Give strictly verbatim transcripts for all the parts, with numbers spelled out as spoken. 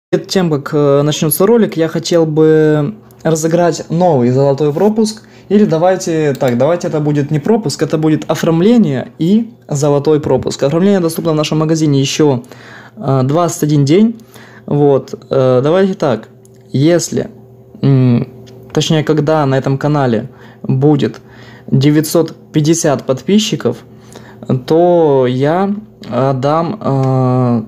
Перед тем, как э, начнется ролик, я хотел бы разыграть новый золотой пропуск. Или давайте так, давайте это будет не пропуск, это будет оформление и золотой пропуск. Оформление доступно в нашем магазине еще э, двадцать один день. Вот, э, давайте так, если, м, точнее, когда на этом канале будет девятьсот пятьдесят подписчиков, то я отдам э,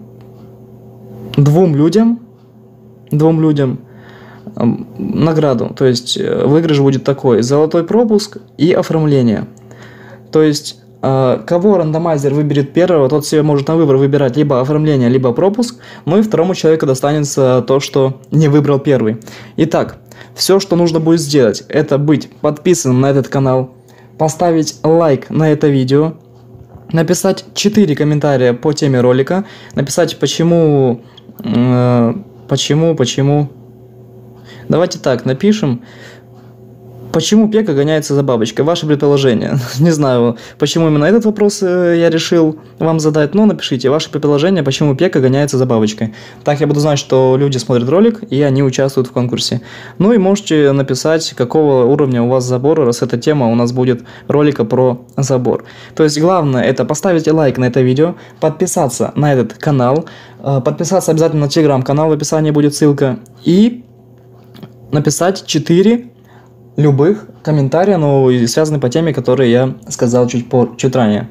двум людям, двум людям э, награду. То есть э, выигрыш будет такой: золотой пропуск и оформление. То есть э, кого рандомайзер выберет первого, тот себе может на выбор выбирать либо оформление, либо пропуск. Ну и второму человеку достанется то, что не выбрал первый. Итак, все, что нужно будет сделать, это быть подписанным на этот канал, поставить лайк на это видео, написать четыре комментария по теме ролика, написать почему, э, почему, почему. Давайте так, напишем, почему Пека гоняется за бабочкой. Ваше предположение. Не знаю, почему именно этот вопрос я решил вам задать, но напишите ваше предположение, почему Пека гоняется за бабочкой. Так я буду знать, что люди смотрят ролик и они участвуют в конкурсе. Ну и можете написать, какого уровня у вас забор, раз эта тема у нас будет ролика про забор. То есть главное это поставить лайк на это видео, подписаться на этот канал, подписаться обязательно на телеграм-канал, в описании будет ссылка, и написать четыре любых комментария, ну, связанные по теме, которые я сказал чуть, по, чуть ранее.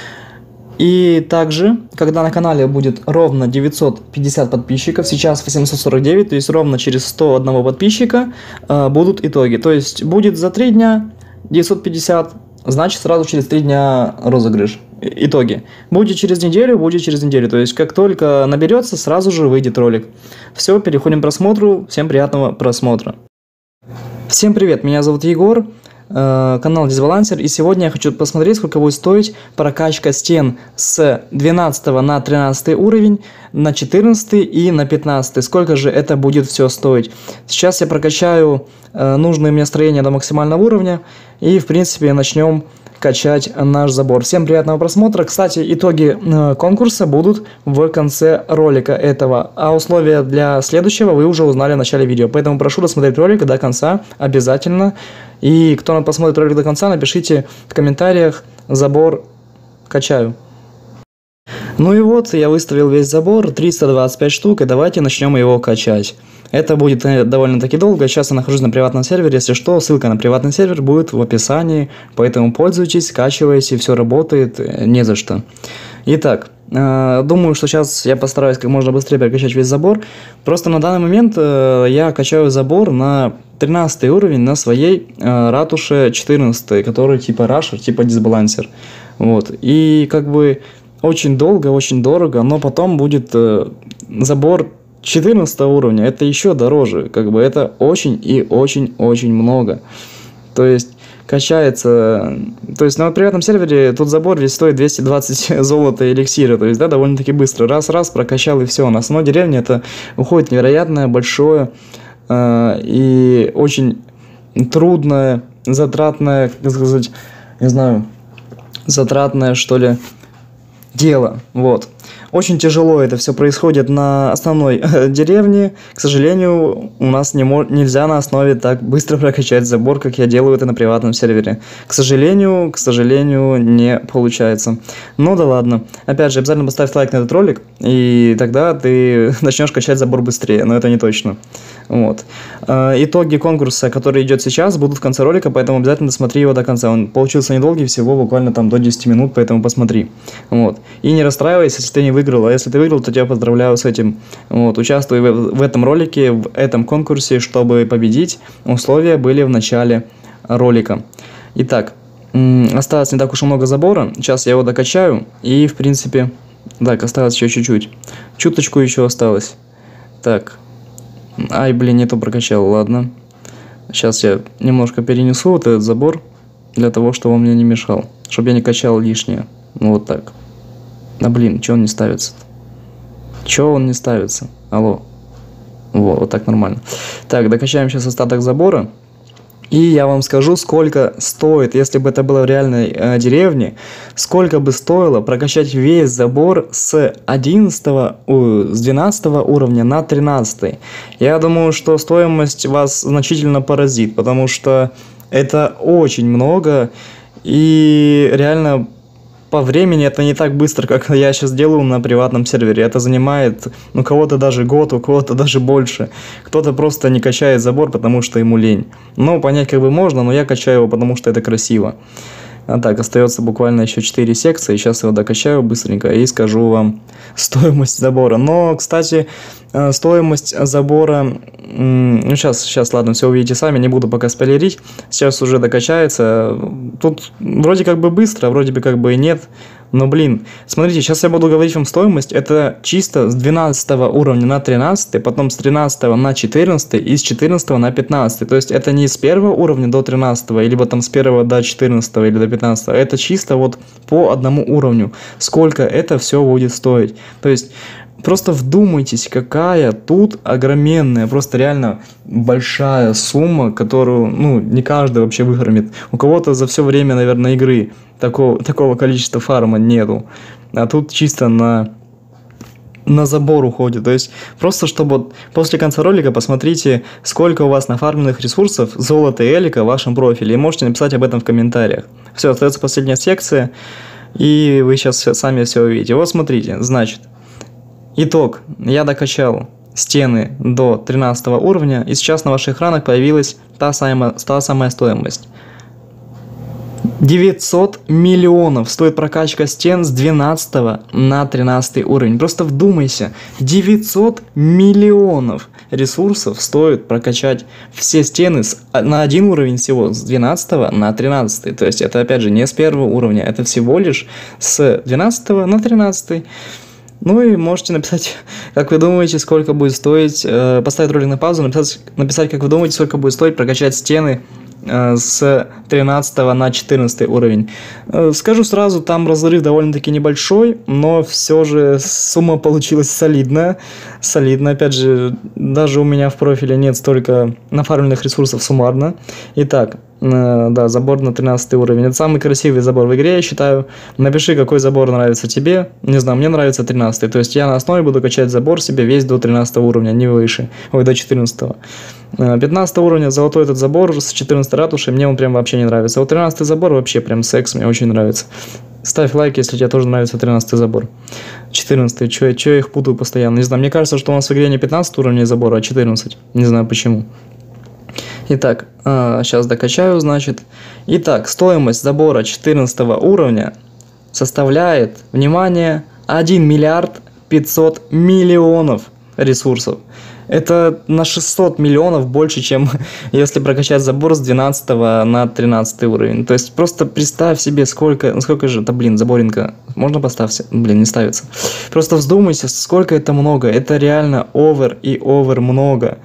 И также, когда на канале будет ровно девятьсот пятьдесят подписчиков, сейчас восемьсот сорок девять, то есть ровно через сто один подписчика э, будут итоги. То есть будет за три дня девятьсот пятьдесят, значит сразу через три дня розыгрыш. Итоги. Будет через неделю, будет через неделю. То есть как только наберется, сразу же выйдет ролик. Все, переходим к просмотру. Всем приятного просмотра. Всем привет, меня зовут Егор, э, канал Дисбалансер, и сегодня я хочу посмотреть, сколько будет стоить прокачка стен с двенадцатого на тринадцатый уровень, на четырнадцатый и на пятнадцатый. Сколько же это будет все стоить? Сейчас я прокачаю э, нужные мне строения до максимального уровня, и в принципе начнем качать наш забор. Всем приятного просмотра. Кстати, итоги э, конкурса будут в конце ролика этого, а условия для следующего вы уже узнали в начале видео. Поэтому прошу досмотреть ролик до конца обязательно. И кто посмотрит ролик до конца, напишите в комментариях «забор качаю». Ну и вот, я выставил весь забор, триста двадцать пять штук, и давайте начнем его качать. Это будет довольно-таки долго, сейчас я нахожусь на приватном сервере, если что, ссылка на приватный сервер будет в описании, поэтому пользуйтесь, скачивайте, все работает, не за что. Итак, думаю, что сейчас я постараюсь как можно быстрее прокачать весь забор. Просто на данный момент я качаю забор на тринадцатый уровень на своей ратуше четырнадцатой, который типа рашер, типа дисбалансер. Вот, и как бы очень долго, очень дорого, но потом будет э, забор четырнадцатого уровня, это еще дороже, как бы это очень и очень-очень много. То есть качается, то есть на приватном сервере тут забор весь стоит двести двадцать золота эликсира, то есть да, довольно-таки быстро, раз-раз прокачал и все. На основной деревне это уходит невероятное, большое э, и очень трудное, затратное, как сказать, не знаю, затратное что ли, дело, вот. Очень тяжело это все происходит на основной э, деревне. К сожалению, у нас не мо- нельзя на основе так быстро прокачать забор, как я делаю это на приватном сервере. К сожалению, к сожалению, не получается. Ну да ладно. Опять же, обязательно поставь лайк на этот ролик, и тогда ты начнешь качать забор быстрее, но это не точно. Вот. Э, итоги конкурса, который идет сейчас, будут в конце ролика, поэтому обязательно досмотри его до конца. Он получился недолгий, всего буквально там до десяти минут, поэтому посмотри. Вот. И не расстраивайся, если ты не выиграл. А если ты выиграл, то тебя поздравляю с этим. Вот. Участвуй в, в этом ролике, в этом конкурсе, чтобы победить. Условия были в начале ролика. Итак, осталось не так уж и много забора. Сейчас я его докачаю. И, в принципе, так, осталось еще чуть-чуть. Чуточку еще осталось. Так. Ай, блин, не то прокачал, ладно. Сейчас я немножко перенесу вот этот забор, для того, чтобы он мне не мешал. Чтобы я не качал лишнее. Ну, вот так. Да блин, чё он не ставится? Чё он не ставится? Алло. Во, вот так нормально. Так, докачаем сейчас остаток забора. И я вам скажу, сколько стоит, если бы это было в реальной э, деревне, сколько бы стоило прокачать весь забор с одиннадцатого, о, с двенадцатого уровня на тринадцатый. Я думаю, что стоимость вас значительно поразит, потому что это очень много, и реально по времени это не так быстро, как я сейчас делаю на приватном сервере. Это занимает, ну, у кого-то даже год, у кого-то даже больше. Кто-то просто не качает забор, потому что ему лень. Ну, понять как бы можно, но я качаю его, потому что это красиво. А так, остается буквально еще четыре секции. Сейчас я его докачаю быстренько и скажу вам стоимость забора. Но, кстати, стоимость забора... Ну, сейчас, сейчас, ладно, все увидите сами, не буду пока спойлерить. Сейчас уже докачается. Тут вроде как бы быстро, вроде бы как бы и нет. Но, блин, смотрите, сейчас я буду говорить вам стоимость. Это чисто с двенадцатого уровня на тринадцатый, потом с тринадцатого на четырнадцатый и с четырнадцатого на пятнадцатый. То есть это не с первого уровня до тринадцатого, или там с первого до четырнадцатого или до пятнадцатого. Это чисто вот по одному уровню. Сколько это все будет стоить. То есть... Просто вдумайтесь, какая тут огроменная, просто реально большая сумма, которую, ну, не каждый вообще выгромит. У кого-то за все время, наверное, игры такого, такого количества фарма нету. А тут чисто на, на забор уходит. То есть, просто чтобы после конца ролика посмотрите, сколько у вас нафарменных ресурсов, золота и элика в вашем профиле. И можете написать об этом в комментариях. Все, остается последняя секция, и вы сейчас сами все увидите. Вот смотрите, значит... Итог. Я докачал стены до тринадцатого уровня, и сейчас на ваших экранах появилась та самая, та самая стоимость. девятьсот миллионов стоит прокачка стен с двенадцатого на тринадцатый уровень. Просто вдумайся, девятьсот миллионов ресурсов стоит прокачать все стены с, на один уровень всего, с двенадцатого на тринадцатый. То есть это опять же не с первого уровня, это всего лишь с двенадцатого на тринадцатый. Ну и можете написать, как вы думаете, сколько будет стоить, э, поставить ролик на паузу, написать, написать, как вы думаете, сколько будет стоить прокачать стены э, с тринадцатого на четырнадцатый уровень. Э, скажу сразу, там разрыв довольно-таки небольшой, но все же сумма получилась солидная. Солидно, опять же, даже у меня в профиле нет столько нафармленных ресурсов суммарно. Итак, э, да, забор на тринадцатый уровень. Это самый красивый забор в игре, я считаю. Напиши, какой забор нравится тебе. Не знаю, мне нравится тринадцатый. То есть я на основе буду качать забор себе весь до тринадцатого уровня, не выше. Ой, до четырнадцатого. пятнадцатого уровня золотой этот забор с четырнадцатой ратушей, мне он прям вообще не нравится. Вот тринадцатый забор вообще прям секс, мне очень нравится. Ставь лайк, если тебе тоже нравится тринадцатый забор. четырнадцатый, чё, чё я их путаю постоянно. Не знаю, мне кажется, что у нас в игре не пятнадцать уровней забора, а четырнадцать. Не знаю почему. Итак, сейчас докачаю, значит. Итак, стоимость забора четырнадцатого уровня составляет, внимание, один миллиард пятьсот миллионов ресурсов. Это на шестьсот миллионов больше, чем если прокачать забор с двенадцатого на тринадцатый уровень. То есть просто представь себе, сколько, сколько же, это, блин, заборинка, можно поставить? Блин, не ставится. Просто вздумайся, сколько это много. Это реально овер и овер много.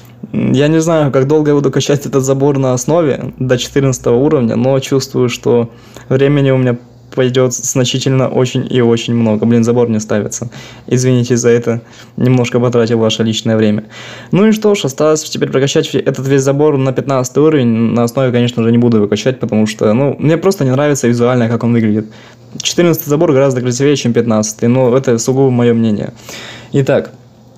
Я не знаю, как долго я буду качать этот забор на основе до четырнадцатого уровня, но чувствую, что времени у меня пойдет значительно очень и очень много. Блин, забор не ставится. Извините за это, немножко потратил ваше личное время. Ну и что ж, осталось теперь прокачать этот весь забор на пятнадцатый уровень. На основе, конечно же, не буду его качать, потому что, ну, мне просто не нравится визуально, как он выглядит. четырнадцатый забор гораздо красивее, чем пятнадцатый, но это сугубо мое мнение. Итак,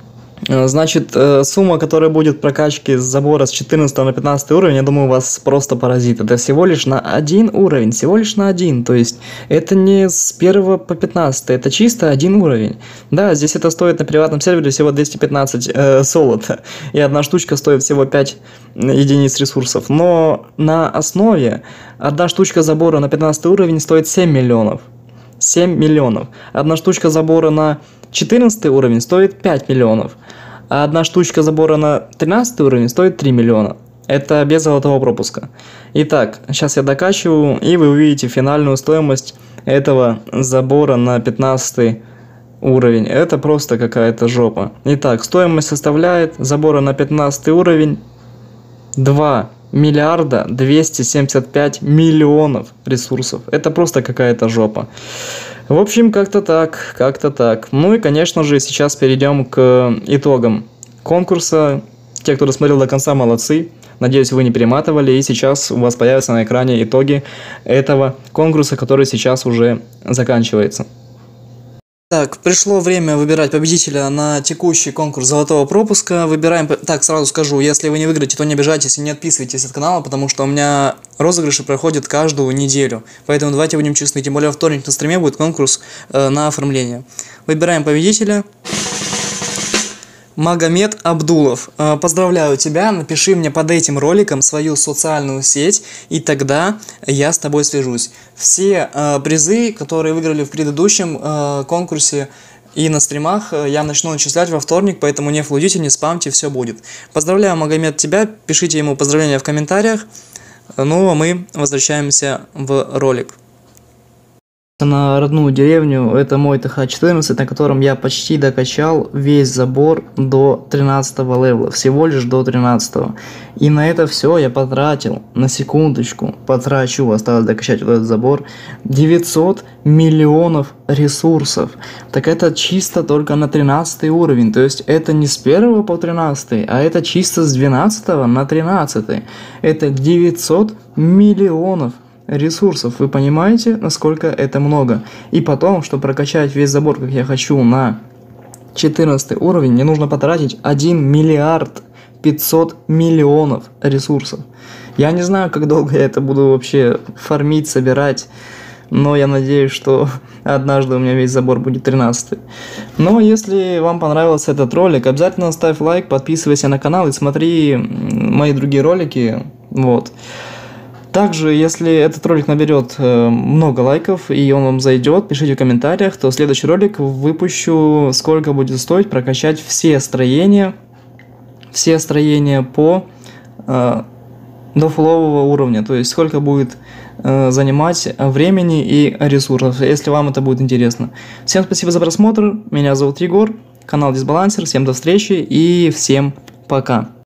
значит, сумма, которая будет прокачки с забора с четырнадцатого на пятнадцатый уровень, я думаю, вас просто поразит. Это всего лишь на один уровень, всего лишь на один. То есть, это не с первого по пятнадцатый, это чисто один уровень. Да, здесь это стоит на приватном сервере всего двести пятнадцать э, золота. И одна штучка стоит всего пять единиц ресурсов. Но на основе одна штучка забора на пятнадцатый уровень стоит семь миллионов. семь миллионов. Одна штучка забора на четырнадцатый уровень стоит пять миллионов, а одна штучка забора на тринадцатый уровень стоит три миллиона. Это без золотого пропуска. Итак, сейчас я докачиваю, и вы увидите финальную стоимость этого забора на пятнадцатый уровень. Это просто какая-то жопа. Итак, стоимость составляет забора на пятнадцатый уровень два миллиарда двести семьдесят пять миллионов ресурсов. Это просто какая-то жопа. В общем, как-то так, как-то так. Ну и, конечно же, сейчас перейдем к итогам конкурса. Те, кто досмотрел до конца, молодцы. Надеюсь, вы не перематывали, и сейчас у вас появятся на экране итоги этого конкурса, который сейчас уже заканчивается. Так, пришло время выбирать победителя на текущий конкурс золотого пропуска. Выбираем, так, сразу скажу, если вы не выиграете, то не обижайтесь и не отписывайтесь от канала, потому что у меня розыгрыши проходят каждую неделю. Поэтому давайте будем честны, тем более во вторник на стриме будет конкурс э, на оформление. Выбираем победителя. Магомед Абдулов. Поздравляю тебя, напиши мне под этим роликом свою социальную сеть, и тогда я с тобой свяжусь. Все э, призы, которые выиграли в предыдущем э, конкурсе и на стримах, я начну начислять во вторник, поэтому не флудите, не спамьте, все будет. Поздравляю, Магомед, тебя, пишите ему поздравления в комментариях. Ну а мы возвращаемся в ролик. На родную деревню, это мой тэ ха четырнадцать, на котором я почти докачал весь забор до тринадцатого левела, всего лишь до тринадцатого. И на это все я потратил, на секундочку, потрачу, осталось докачать вот этот забор, девятьсот миллионов ресурсов. Так это чисто только на тринадцатый уровень, то есть это не с первого по тринадцатый, а это чисто с двенадцатого на тринадцатый. Это девятьсот миллионов ресурсов. Вы понимаете, насколько это много? И потом, чтобы прокачать весь забор, как я хочу, на четырнадцатый уровень, мне нужно потратить один миллиард пятьсот миллионов ресурсов. Я не знаю, как долго я это буду вообще фармить, собирать, но я надеюсь, что однажды у меня весь забор будет тринадцатый. Но если вам понравился этот ролик, обязательно ставь лайк, подписывайся на канал и смотри мои другие ролики. Вот. Также, если этот ролик наберет э, много лайков и он вам зайдет, пишите в комментариях, то следующий ролик выпущу, сколько будет стоить прокачать все строения, все строения по э, до фулового уровня, то есть сколько будет э, занимать времени и ресурсов, если вам это будет интересно. Всем спасибо за просмотр, меня зовут Егор, канал Дисбалансер, всем до встречи и всем пока.